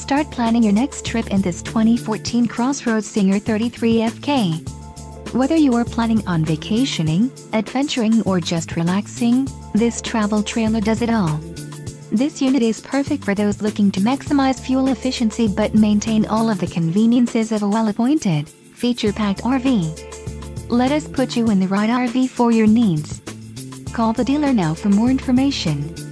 Start planning your next trip in this 2014 Crossroads Zinger 33FK. Whether you are planning on vacationing, adventuring or just relaxing, this travel trailer does it all. This unit is perfect for those looking to maximize fuel efficiency but maintain all of the conveniences of a well-appointed, feature-packed RV. Let us put you in the right RV for your needs. Call the dealer now for more information.